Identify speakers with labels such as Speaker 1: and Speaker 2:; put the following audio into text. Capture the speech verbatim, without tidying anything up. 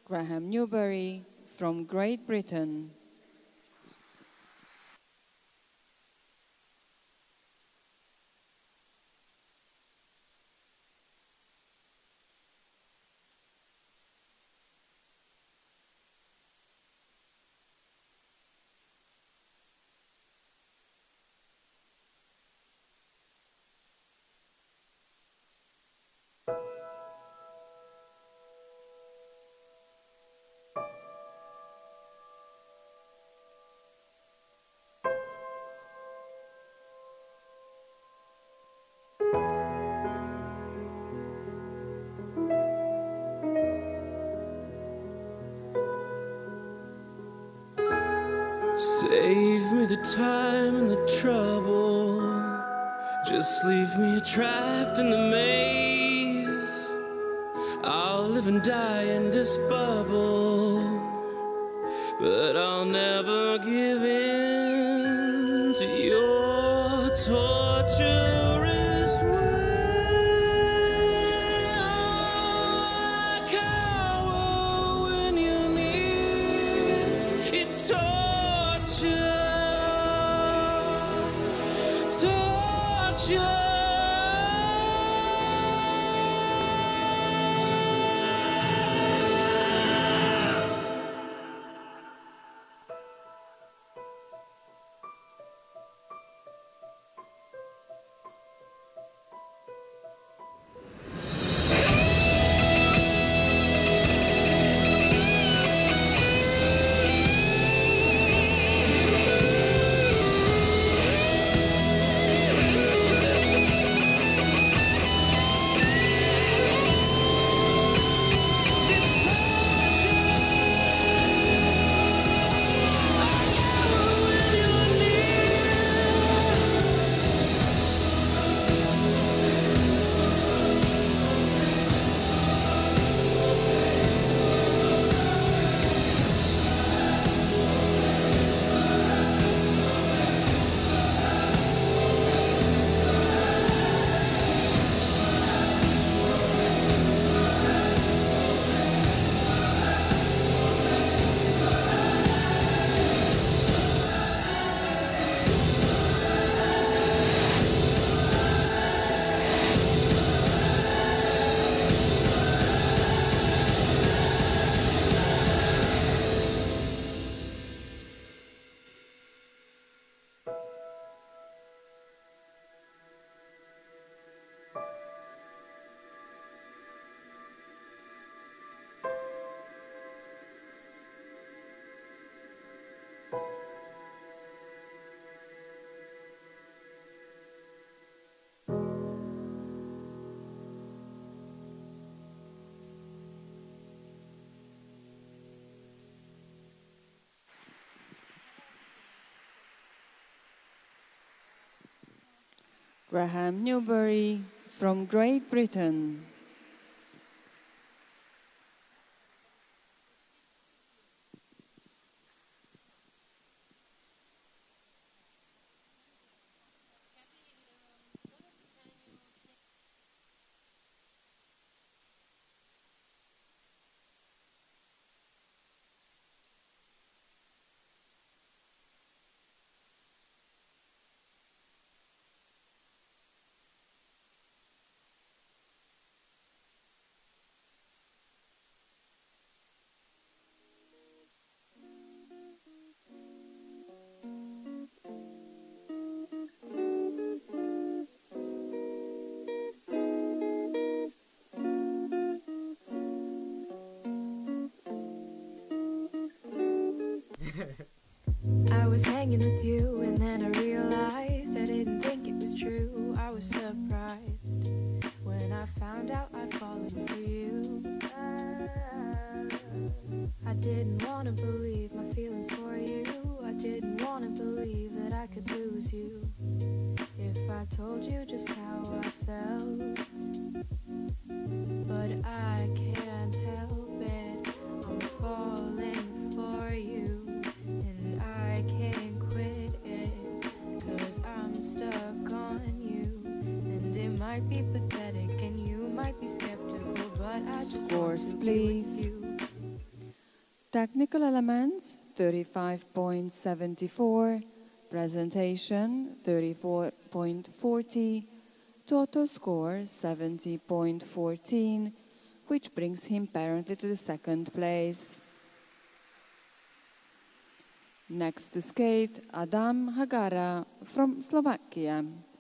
Speaker 1: Graham Newberry from Great Britain.
Speaker 2: Save me the time and the trouble. Just leave me trapped in the maze. I'll live and die in this bubble, but I'll never give in to your torturous way. I cower when you're near. It's torture. Torture.
Speaker 1: Graham Newberry from Great Britain.
Speaker 3: I was hanging with you and then I realized I didn't think it was true. I was surprised when I found out I'd fallen for you. I didn't want to believe my feelings for you. I didn't want to believe that I could lose you if I told you just how I felt. But I can't help it, I'm falling for you. I can't quit it, cause I'm stuck on you. And it might be pathetic and you might be skeptical, but I just
Speaker 1: Scores,
Speaker 3: want to
Speaker 1: please.
Speaker 3: be with you.
Speaker 1: Technical elements, thirty-five point seven four. Presentation, thirty-four point four zero. Total score, seventy point one four, which brings him apparently to the second place. Next to skate, Adam Hagara from Slovakia.